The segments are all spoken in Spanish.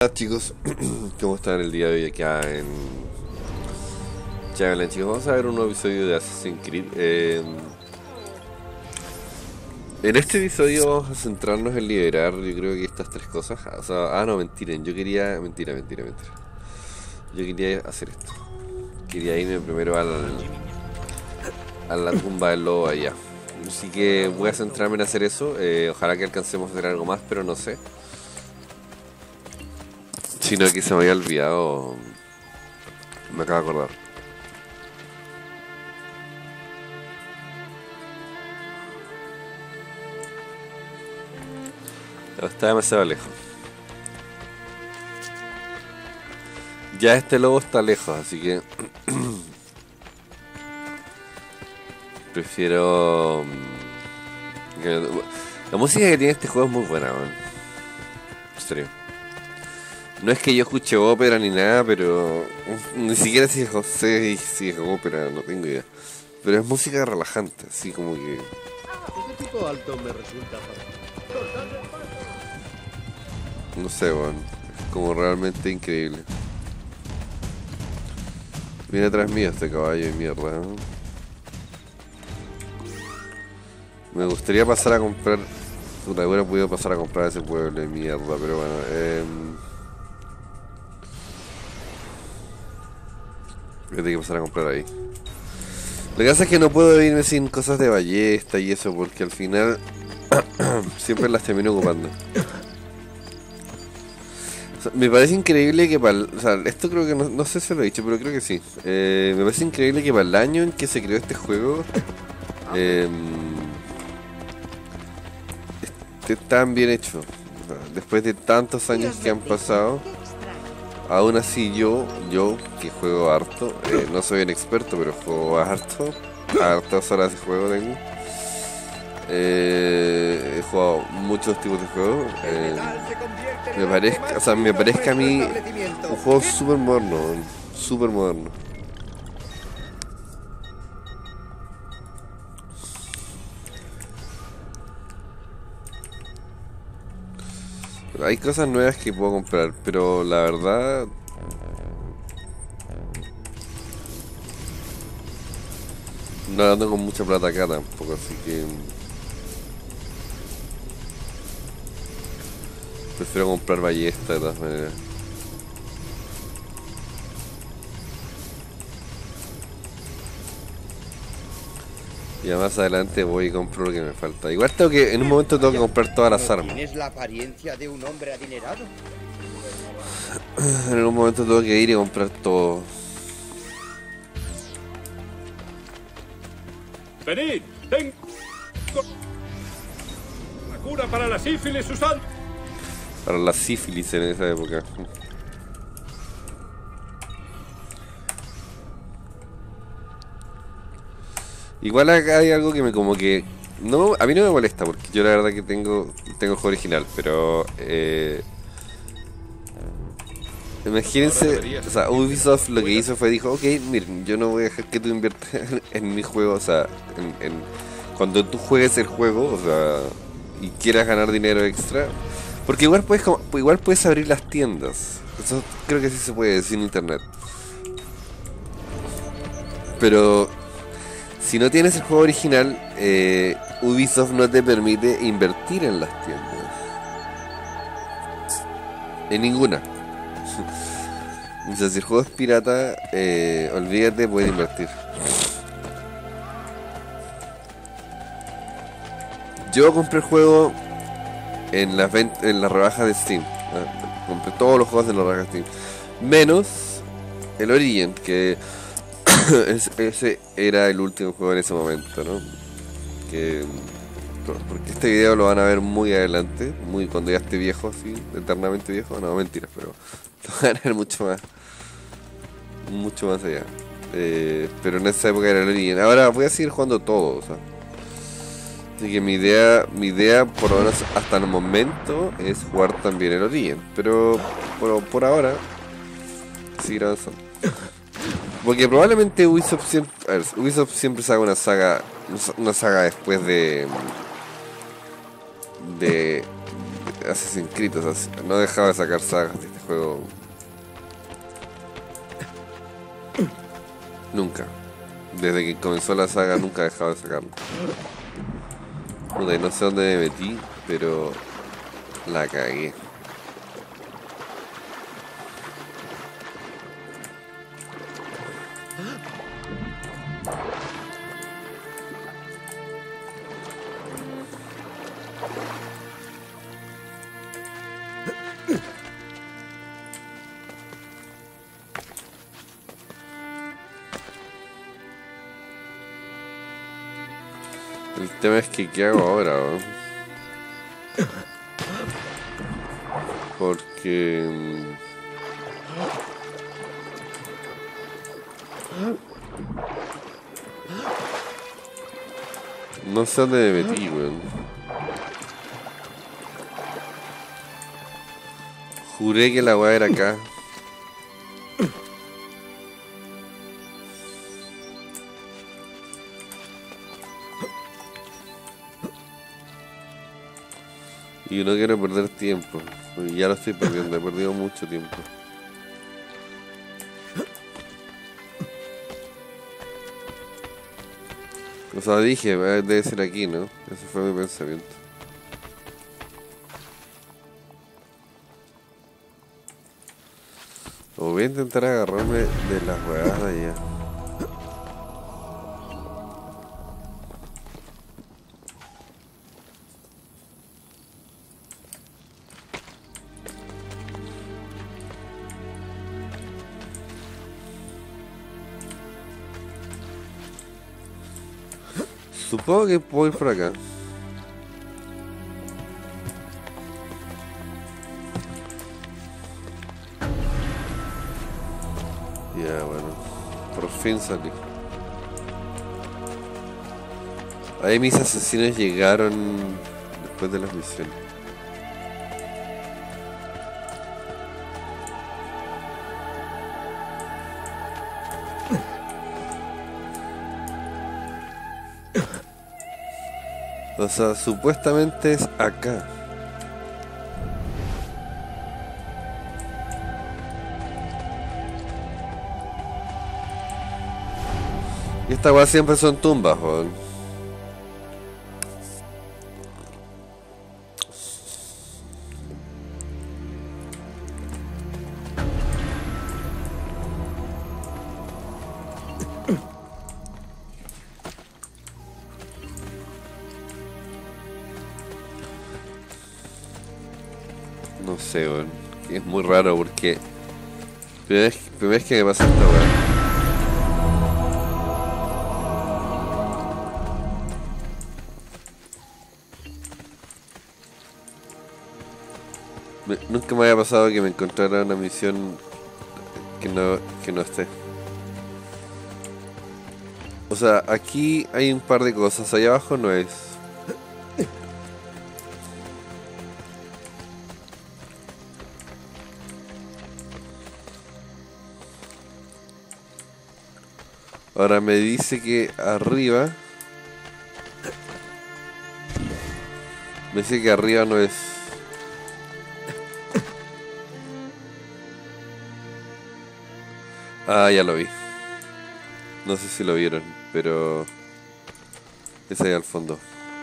Hola chicos, ¿cómo están el día de hoy acá en Chagalan, chicos? Vamos a ver un nuevo episodio de Assassin's Creed. En este episodio vamos a centrarnos en liberar, yo creo que estas tres cosas. O sea, no, mentiren, yo quería... Mentira. Yo quería hacer esto. Quería irme primero a la tumba del lobo allá. Así que voy a centrarme en hacer eso. Ojalá que alcancemos a hacer algo más, pero no sé. Sino que se me había olvidado. Me acabo de acordar. No, está demasiado lejos. Ya este lobo está lejos, así que prefiero... La música que tiene este juego es muy buena, man. En serio. No es que yo escuche ópera ni nada, pero ni siquiera si es ópera, no tengo idea. Pero es música relajante, así como que... Este tipo alto me resulta fácil. No sé, man. Es como realmente increíble. Viene atrás mío este caballo de mierda, ¿no? Me gustaría pasar a comprar... Puta, hubiera podido pasar a comprar ese pueblo de mierda, pero bueno. Voy a tener que pasar a comprar ahí. Lo que pasa es que no puedo irme sin cosas de ballesta y eso, porque al final siempre las termino ocupando. O sea, me parece increíble que para... O sea, esto creo que no sé si lo he dicho, pero creo que sí. Me parece increíble que para el año en que se creó este juego... esté tan bien hecho. O sea, después de tantos años que han pasado... Aún así yo que juego harto, no soy un experto, pero juego hartas horas de juego tengo. He jugado muchos tipos de juegos. Me parezca a mí un juego súper moderno, súper moderno. Hay cosas nuevas que puedo comprar, pero la verdad no ando con mucha plata acá tampoco, así que prefiero comprar ballesta de todas maneras. Ya más adelante voy y compro lo que me falta. Igual en un momento tengo que comprar todas las armas. ¿Tienes la apariencia de un hombre adinerado? En algún momento tengo que ir y comprar todo. Venid, tengo la cura para la sífilis usando. Para la sífilis en esa época. Igual acá hay algo que me como que... No, a mí no me molesta porque yo la verdad que tengo el juego original, pero... imagínense, o sea, Ubisoft lo que hizo fue dijo, ok, miren, yo no voy a dejar que tú inviertas en mi juego, o sea, cuando tú juegues el juego, o sea, y quieras ganar dinero extra, porque igual puedes abrir las tiendas, eso creo que sí se puede sin internet, pero si no tienes el juego original, Ubisoft no te permite invertir en las tiendas, en ninguna. O sea, si el juego es pirata, olvídate, puedes invertir. Yo compré el juego en las rebajas de Steam. Compré todos los juegos de las rebajas de Steam. Menos el Origin, que ese era el último juego en ese momento, ¿no? Porque este video lo van a ver muy adelante, cuando ya esté viejo, así, eternamente viejo. No, mentiras, pero lo van a ver mucho más allá. Pero en esa época era el Origin. Ahora voy a seguir jugando todo, o sea. Así que mi idea, por lo menos hasta el momento, es jugar también el Origin. Pero por ahora, seguir avanzando. Porque probablemente Ubisoft siempre saca una saga después de Assassin's Creed, o sea, no dejaba de sacar sagas de este juego. Nunca. Desde que comenzó la saga nunca he dejado de sacarlo. Puta, y no sé dónde me metí, pero la cagué. El tema es que ¿qué hago ahora? ¿No? Porque no sé dónde me metí, weón. Juré que la weá era acá. Y no quiero perder tiempo, porque ya lo estoy perdiendo, he perdido mucho tiempo. O sea, dije, debe ser aquí, ¿no? Ese fue mi pensamiento. O voy a intentar agarrarme de las huevadas de allá. Supongo que puedo ir por acá. Ya, bueno. Por fin salí. Ahí mis asesinos llegaron después de las misiones. O sea, supuestamente es acá. Y esta weá siempre son tumbas, weón. No sé, weón. Es muy raro porque primera vez que me pasa esta weá. Nunca me había pasado que me encontrara una misión que no esté. O sea, aquí hay un par de cosas, allá abajo no es. Ahora me dice que arriba. Me dice que arriba no es. Ah, ya lo vi. No sé si lo vieron, pero es ahí al fondo.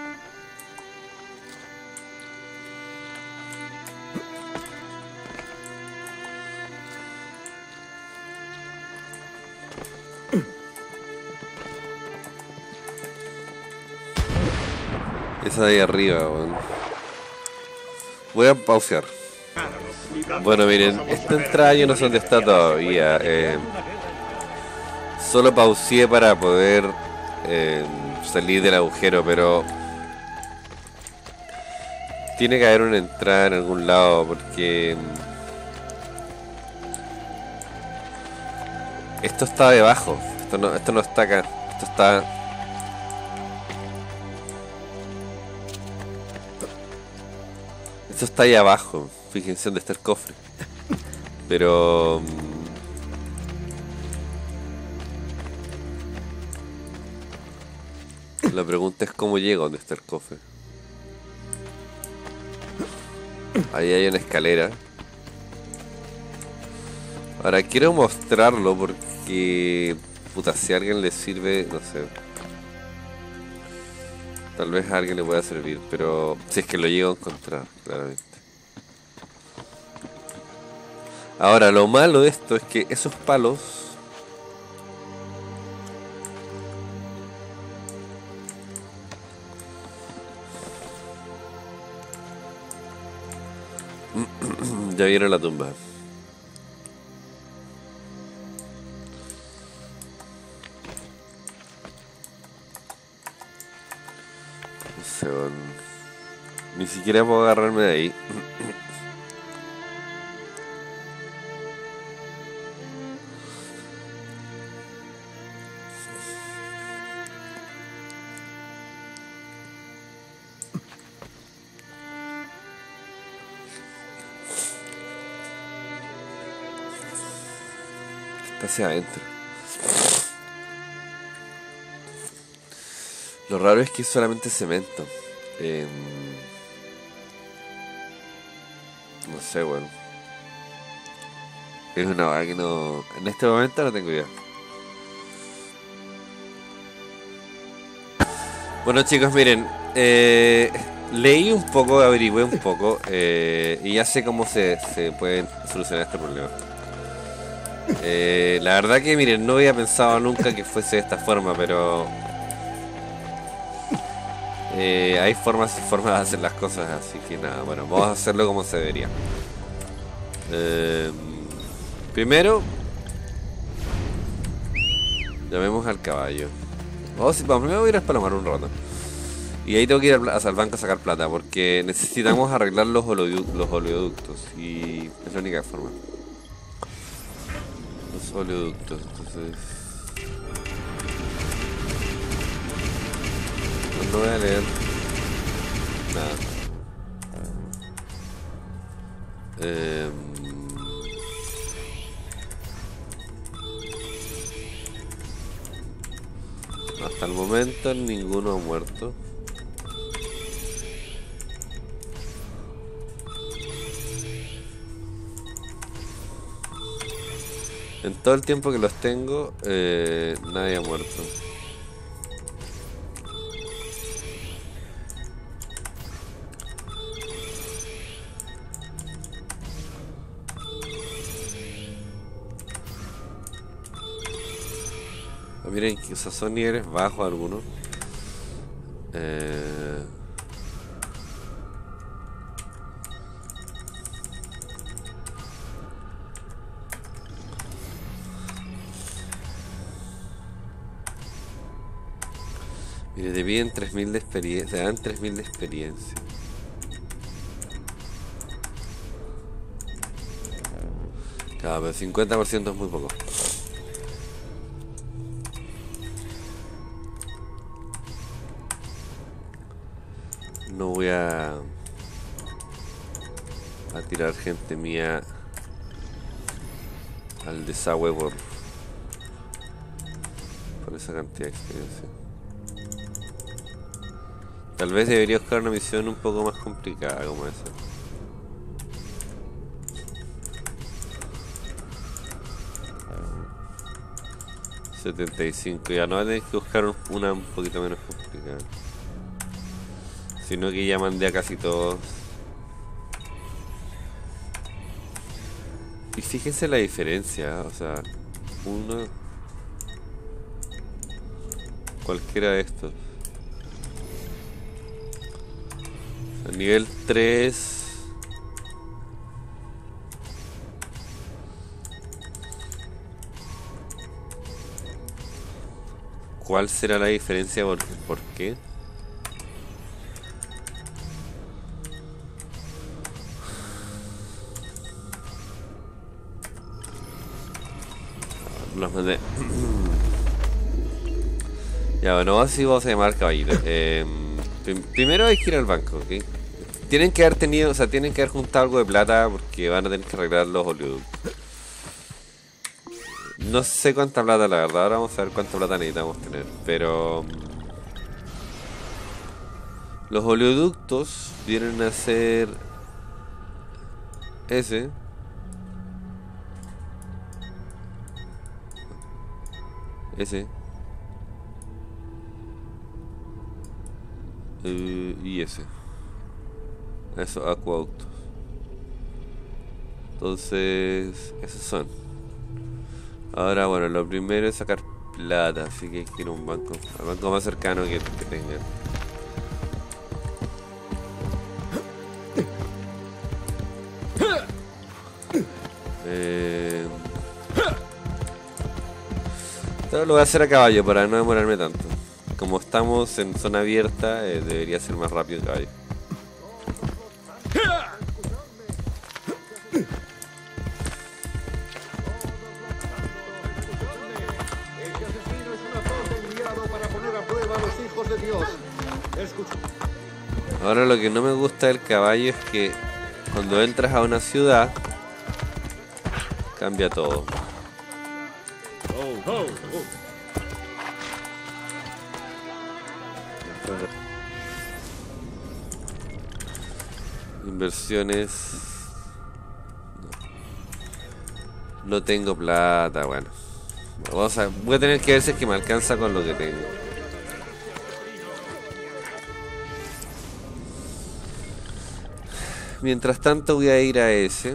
Es ahí arriba, weón. Voy a pausear. Bueno, miren, esta entrada yo no sé dónde está todavía. Solo pauseé para poder salir del agujero, pero tiene que haber una entrada en algún lado porque esto está debajo. Esto no está acá. Esto está. Esto está ahí abajo. Fíjense dónde está el cofre. Pero la pregunta es cómo llego a donde está el cofre. Ahí hay una escalera. Ahora quiero mostrarlo porque... Puta, si a alguien le sirve, no sé. Tal vez a alguien le pueda servir, pero... Si es que lo llego a encontrar, claramente. Ahora, lo malo de esto es que esos palos... Ya vieron la tumba. No sé, bueno, ni siquiera puedo agarrarme de ahí. Está hacia adentro. Lo raro es que es solamente cemento. No sé, bueno. Es una vaga que no... En este momento no tengo idea. Bueno, chicos, miren. Leí un poco, averigüé un poco. Y ya sé cómo se puede solucionar este problema. La verdad que, miren, no había pensado nunca que fuese de esta forma, pero... hay formas y formas de hacer las cosas, así que nada, bueno, vamos a hacerlo como se debería. Primero, llamemos al caballo. Primero voy a ir a espalomar un rato. Y ahí tengo que ir al banco a sacar plata, porque necesitamos arreglar los oleoductos. Y es la única forma. Los oleoductos, entonces... No voy a leer nada. Hasta el momento ninguno ha muerto. En todo el tiempo que los tengo, nadie ha muerto. Miren que son niveles bajos algunos. Mire, te piden 3000 de experiencia. Te dan 3000 de experiencia. Claro, pero 50% es muy poco. No voy a tirar gente mía al desagüe por esa cantidad de experiencia. Tal vez debería buscar una misión un poco más complicada como esa. $75, ya no voy a tener que buscar una un poquito menos complicada. Sino que ya mandé a casi todos. Y fíjense la diferencia, o sea, uno... Cualquiera de estos. O sea, nivel 3... ¿Cuál será la diferencia? ¿Por qué? Los mandé. Ya, bueno, así vamos a llamar caballito. Primero hay que ir al banco, ¿ok? Tienen que haber tenido, o sea, tienen que haber juntado algo de plata porque van a tener que arreglar los oleoductos. No sé cuánta plata, la verdad, ahora vamos a ver cuánta plata necesitamos tener, pero... Los oleoductos vienen a ser... Ese... Ese. Y ese. Esos acueductos. Entonces, esos son. Ahora, bueno, lo primero es sacar plata, así que hay que ir a un banco. Al banco más cercano que tengan. Esto lo voy a hacer a caballo para no demorarme tanto. Como estamos en zona abierta, debería ser más rápido el caballo. Ese asesino es una orden enviado para poner a prueba a los hijos de Dios. Escucha. Ahora lo que no me gusta del caballo es que cuando entras a una ciudad cambia todo. Oh, oh, oh. Inversiones. No tengo plata, bueno. Voy a tener que ver si es que me alcanza con lo que tengo. Mientras tanto voy a ir a ese.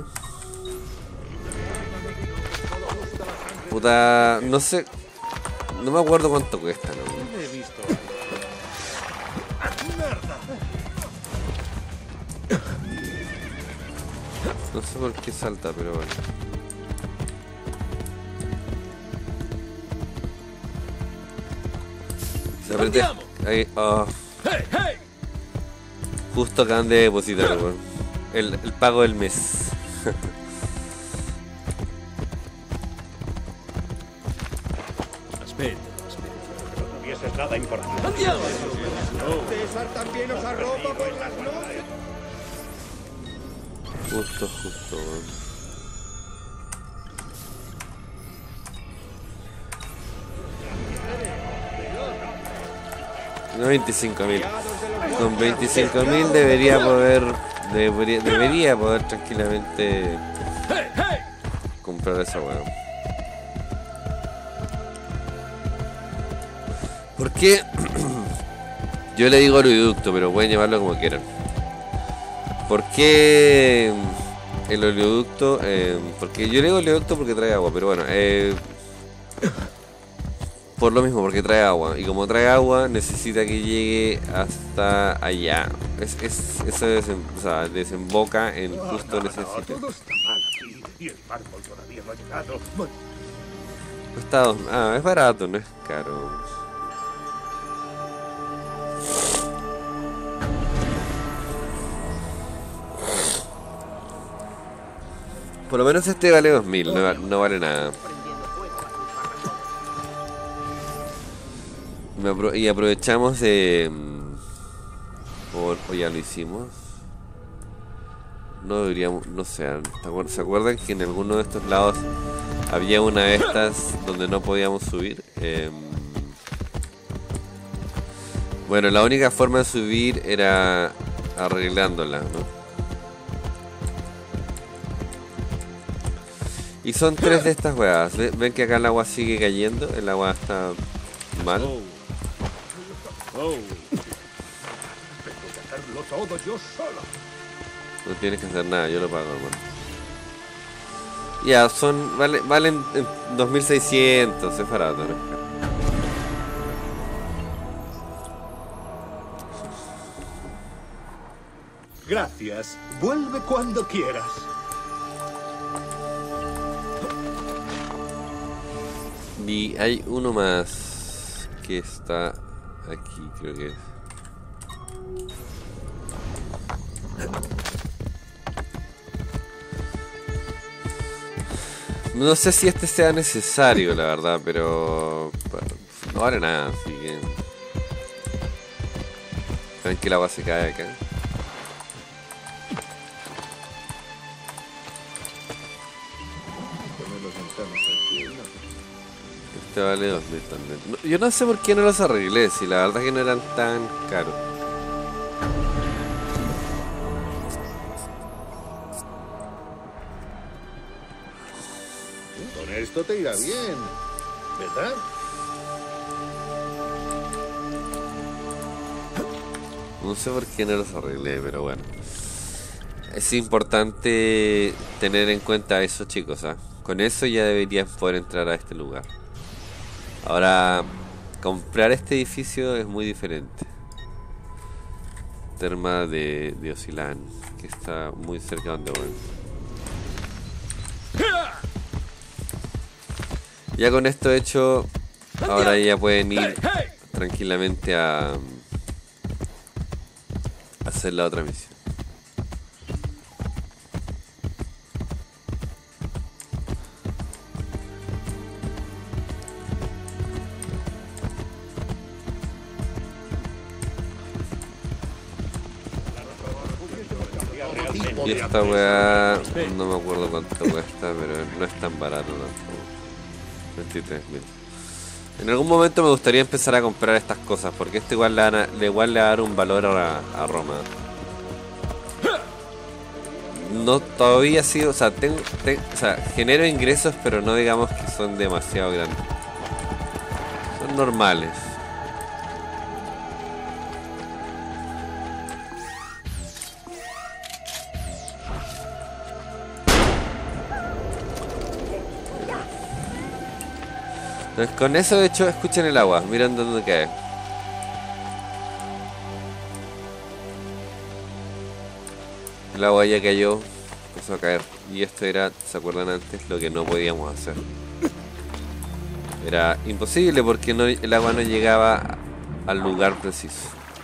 Puta, no sé. No me acuerdo cuánto cuesta, ¿no? No sé por qué salta, pero bueno. Se apreté. Ahí, oh. Justo acaban de depositar, weón. El pago del mes. Aspetta, aspetta. No tuvieses nada importante. César también os arropa por las noches. Justo, weón. No, 25.000. Con 25.000 debería poder tranquilamente comprar esa weá. ¿Por qué? Yo le digo oleoducto, pero pueden llamarlo como quieran. ¿Por qué el oleoducto? Porque yo le digo oleoducto porque trae agua, pero bueno, por lo mismo, porque trae agua. Y como trae agua, necesita que llegue hasta allá. O sea, desemboca en justo en ese sitio. Todo está mal aquí y el mármol todavía no ha llegado. Es barato, no es caro. Por lo menos este vale 2.000, no vale nada. Y aprovechamos de... O ya lo hicimos. No deberíamos... No sé, ¿se acuerdan que en alguno de estos lados había una de estas donde no podíamos subir? Bueno, la única forma de subir era arreglándola, ¿no? Y son 3 de estas weas. ¿Ven que acá el agua sigue cayendo? El agua está mal. Oh. Tengo que hacerlo todo yo sola. No tienes que hacer nada, yo lo pago, hermano. Ya, valen 2.600, es barato, ¿no? Gracias. Vuelve cuando quieras. Y hay uno más que está aquí, creo que es. No sé si este sea necesario, la verdad, pero no vale nada, así que... ¿Ven que el agua se cae acá? Este vale 2.000 también. Yo no sé por qué no los arreglé, si la verdad es que no eran tan caros. Con esto te irá bien, ¿verdad? No sé por qué no los arreglé, pero bueno. Es importante tener en cuenta eso, chicos, ¿ah? Con eso ya deberían poder entrar a este lugar. Ahora, comprar este edificio es muy diferente. Terma de Osilán, que está muy cerca de donde voy. Ya con esto hecho, ahora ya pueden ir tranquilamente a hacer la otra misión. Y esta weá, no me acuerdo cuánto cuesta, pero no es tan barato tampoco. 23.000. En algún momento me gustaría empezar a comprar estas cosas, porque esto igual le va a dar un valor a Roma. No, todavía sí, o sea, genero ingresos, pero no digamos que son demasiado grandes. Son normales. Entonces, con eso de hecho, escuchen el agua, miren dónde cae. El agua ya cayó, empezó a caer. Y esto era, ¿se acuerdan antes? Lo que no podíamos hacer. Era imposible porque el agua no llegaba al lugar preciso.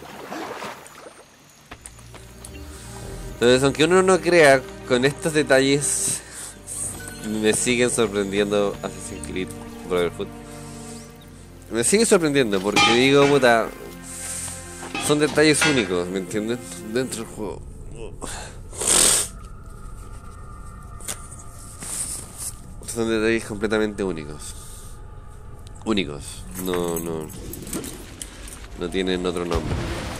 Entonces, aunque uno no crea, con estos detalles me siguen sorprendiendo Assassin's Creed Brotherhood. Me sigue sorprendiendo porque digo, puta, son detalles únicos, ¿me entienden? Dentro del juego. Son detalles completamente únicos. Únicos. No tienen otro nombre.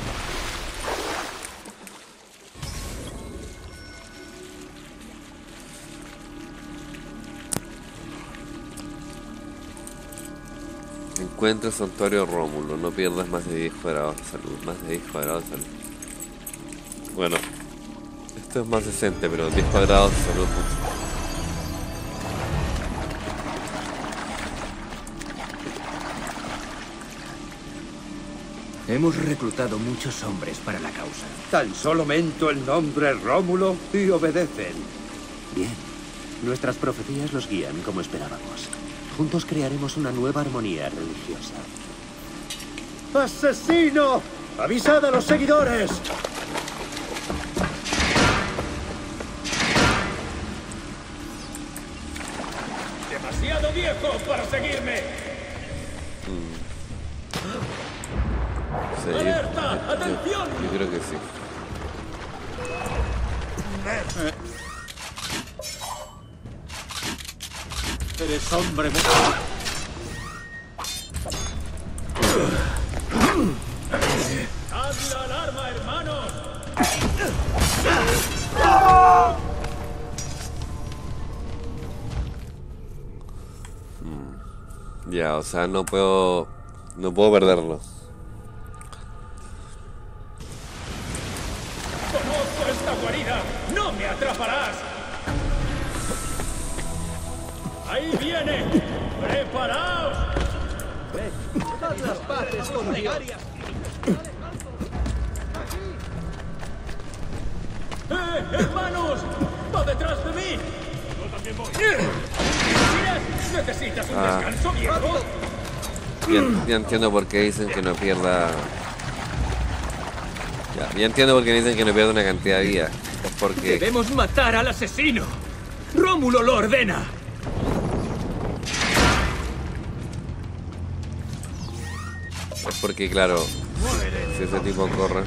Encuentra el santuario Rómulo. No pierdas más de 10 cuadrados de salud. Más de 10 cuadrados de salud. Bueno, esto es más decente, pero 10 cuadrados de salud. Hemos reclutado muchos hombres para la causa. Tan solo mento el nombre Rómulo y obedecen. Bien. Nuestras profecías los guían como esperábamos. Juntos crearemos una nueva armonía religiosa. ¡Asesino! ¡Avisad a los seguidores! ¡Demasiado viejo para seguirme! Sí, ¡Alerta! ¡Atención! yo creo que sí. Eres hombre muy... ¡Haz la alarma, hermanos! Ya, o sea, no puedo perderlo. ¡Conozco esta guarida! ¡No me atraparás! ¡Ahí viene! ¡Preparaos! ¡Haz las paces con Dios! ¡Hermanos! ¡Va detrás de mí! ¡Yo también voy! ¿Necesitas un descanso, viejo? Ya entiendo por qué dicen que no pierda... Ya entiendo por qué dicen que no pierda una cantidad de vida. Es porque... ¡Debemos matar al asesino! ¡Rómulo lo ordena! Es porque, claro, si ese tipo corre...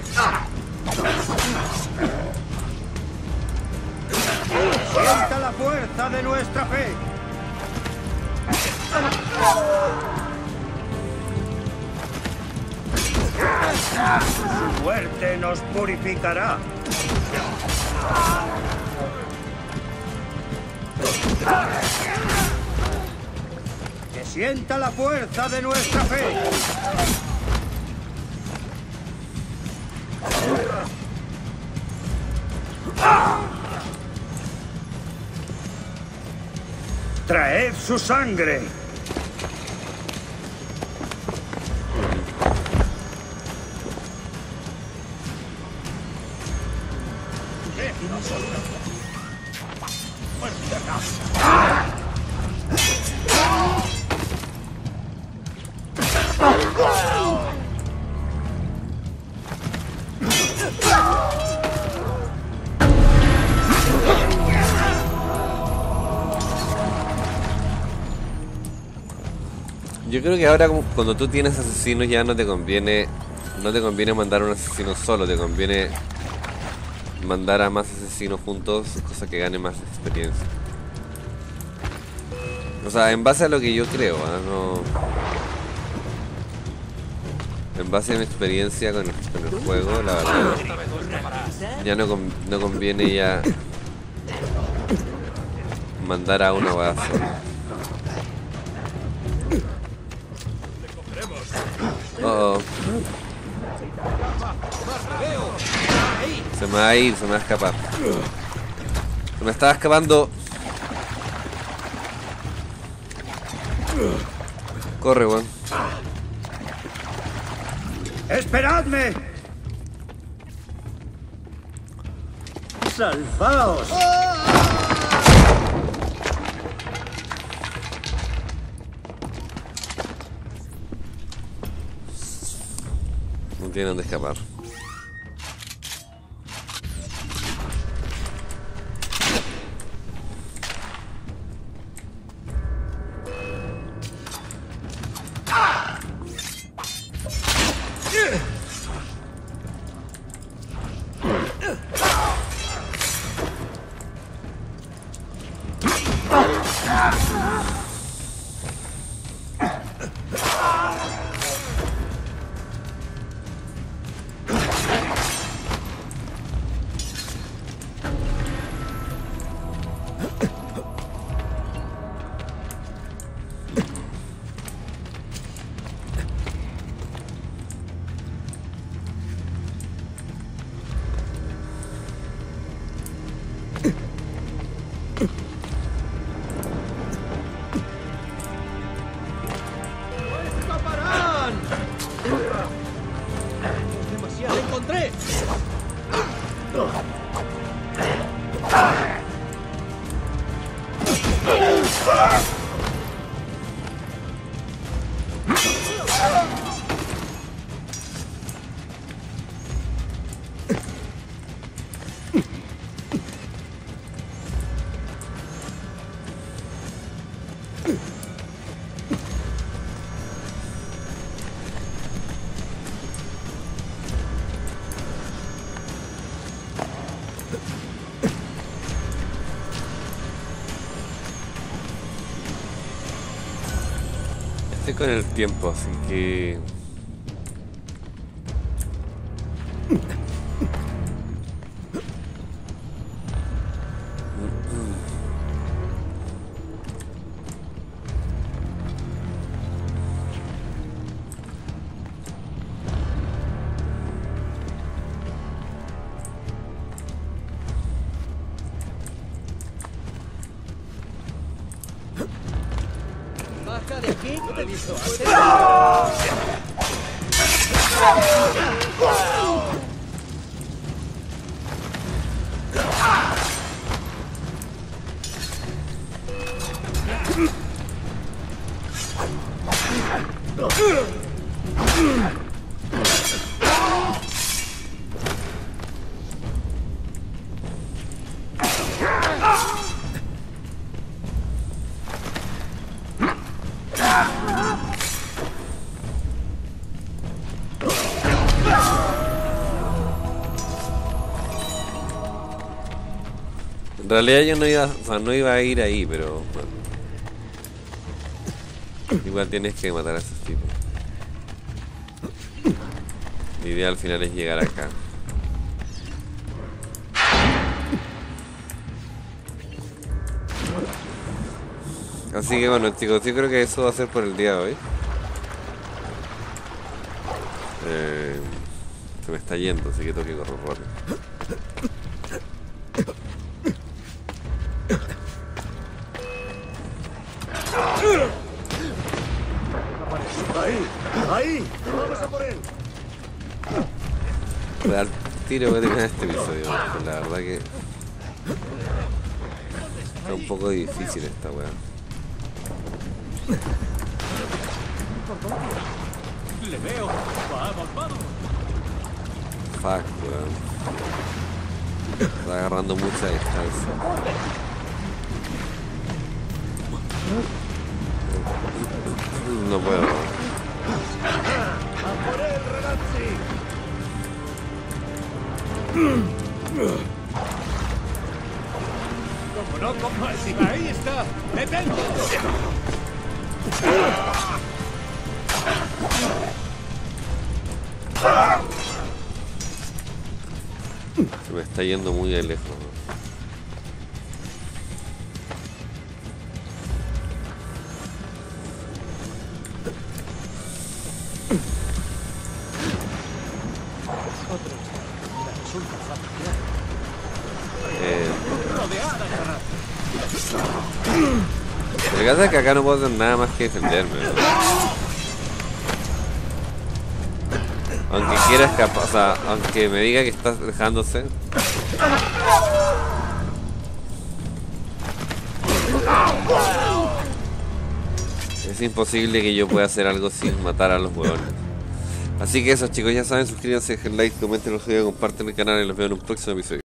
¡Sienta la fuerza de nuestra fe! Su muerte nos purificará. Que sienta la fuerza de nuestra fe. ¡Traed su sangre! Yo creo que ahora cuando tú tienes asesinos ya no te conviene mandar a un asesino solo, te conviene mandar a más asesinos juntos, cosa que gane más experiencia. O sea, en base a lo que yo creo, no... En base a mi experiencia con el juego, la verdad, ya no conviene ya mandar a una weá sola. Oh, oh. Se me va a ir, se me va a escapar. Se me estaba escapando. Corre, weón. ¡Esperadme! ¡Salvaos! No tiene dónde escapar. Estoy con el tiempo, así que... Baja de aquí, te he visto antes. En realidad yo no iba, o sea, no iba a ir ahí, pero bueno. Igual tienes que matar a esos tipos. La idea al final es llegar acá. Así que bueno, chicos, yo creo que eso va a ser por el día de hoy. Se me está yendo, así que tengo que correr rápido. ¡Ahí! ¡Ahí! ¡Vamos a por él! Voy a dar tiro, voy a terminar este episodio. Porque la verdad que está un poco difícil esta weá. Le veo. Vamos, vamos. Fuck, weón. Está agarrando mucha distancia. No puedo. ¡A por él, ragazzi! Como no, como ahí está. ¡Detente! Se me está yendo muy de lejos. Lo que pasa es que acá no puedo hacer nada más que defenderme. Aunque quiera escapar, o sea, aunque me diga que estás dejándose. Es imposible que yo pueda hacer algo sin matar a los huevones. Así que eso, chicos, ya saben, suscríbanse, dejen like, comenten los videos, comparten el canal y los veo en un próximo episodio.